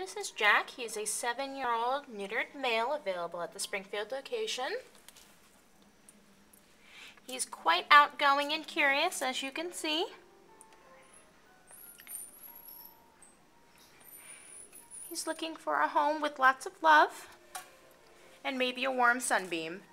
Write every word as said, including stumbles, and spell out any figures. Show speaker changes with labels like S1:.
S1: This is Jack. He's a seven-year-old neutered male available at the Springfield location. He's quite outgoing and curious, as you can see. He's looking for a home with lots of love and maybe a warm sunbeam.